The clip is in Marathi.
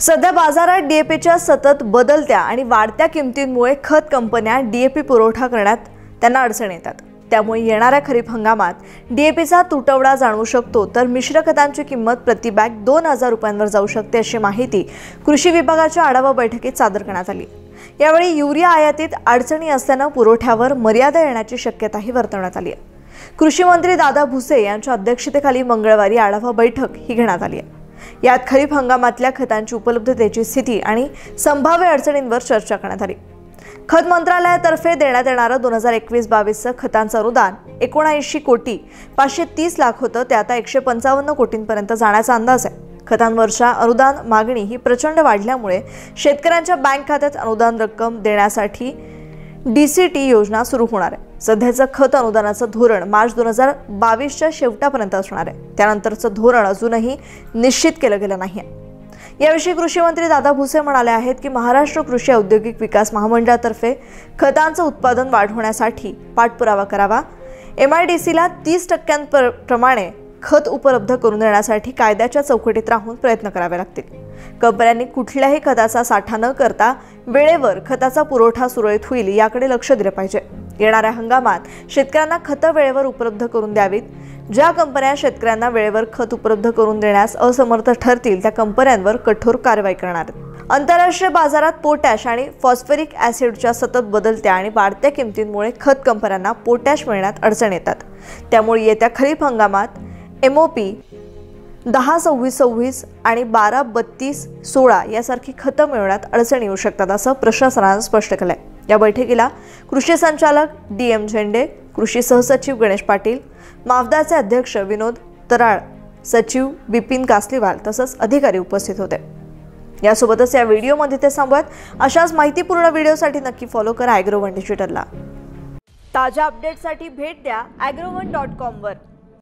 सध्या बाजारात डीएपीच्या सतत बदलत्या आणि वाढत्या किमतींमुळे खत कंपन्या डीएपी पुरवठा करण्यात त्यांना अडचणी येतात। त्यामुळे येणाऱ्या खरीप हंगामात डीएपीचा तुटवडा जाणवू शकतो, तर मिश्र खतांची किंमत प्रति बॅग 2000 रुपयांवर जाऊ शकते, अशी माहिती कृषी विभागाच्या आढावा बैठकीत सादर करण्यात आली। यावेळी युरिया आयातीत अडचणी असल्याने पुरवठ्यावर मर्यादा येण्याची शक्यताही वर्तवण्यात आली आहे। कृषी मंत्री दादा भुसे यांच्या अध्यक्षतेखाली मंगळवारी आढावा बैठक ही घेण्यात आली आहे। यात खरीप हंगामातल्या खतांची उपलब्धतेची स्थिती आणि संभाव्य अडचणींवर चर्चा करण्यात आली। खत मंत्रालयातर्फे देण्यात येणारं 2021-22 खतांचं अनुदान 79,530 लाख होतं, ते आता 155 कोटींपर्यंत जाण्याचा अंदाज आहे। खतांवरच्या अनुदान मागणी ही प्रचंड वाढल्यामुळे शेतकऱ्यांच्या बँक खात्यात अनुदान रक्कम देण्यासाठी डीसीटी योजना सुरू होणार आहे। सध्याचं खत अनुदानाचं धोरण मार्च 2022च्या शेवटापर्यंत असणार आहे। त्यानंतरचं धोरण अजूनही निश्चित केलं गेलं नाही। याविषयी कृषी मंत्री दादा भुसे म्हणाले आहेत की महाराष्ट्र कृषी औद्योगिक विकास महामंडळातर्फे खतांचं उत्पादन वाढवण्यासाठी पाठपुरावा करावा। एमआयडीसीला 30% प्रमाणे खत उपलब्ध करून देण्यासाठी कायद्याच्या चौकटीत राहून प्रयत्न करावे लागतील। कंपन्यांनी कुठल्याही खताचा साठा न करता वेळेवर खताचा पुरवठा सुरळीत होईल याकडे लक्ष दिले पाहिजे। येणाऱ्या हंगामात शेतकऱ्यांना खतं वेळेवर उपलब्ध करून द्यावीत। ज्या कंपन्या शेतकऱ्यांना वेळेवर खत उपलब्ध करून देण्यास असमर्थ ठरतील त्या कंपन्यांवर कठोर कारवाई करणार आहेत। आंतरराष्ट्रीय बाजारात पोटॅश आणि फॉस्फरिक ॲसिडच्या सतत बदलत्या आणि वाढत्या किमतींमुळे खत कंपन्यांना पोटॅश मिळण्यात अडचण येतात। त्यामुळे येत्या खरीप हंगामात एमओपी 10-26-26 आणि 12-32-16 यासारखी खतं मिळवण्यात अडचणी येऊ शकतात, असं प्रशासनानं स्पष्ट केलंय। या बैठकीला कृषी संचालक डीएम झेंडे, कृषी सहसचिव गणेश पाटील, मावदाचे अध्यक्ष विनोद तराळ, सचिव बिपिन कासलीवाल तसंच अधिकारी उपस्थित होते। यासोबतच या व्हिडिओमध्ये ते सांगत अशाच माहितीपूर्ण व्हिडिओसाठी नक्की फॉलो करा ॲग्रोवन डिजिटलला। ताज्या अपडेटसाठी भेट द्या agroone.com वर।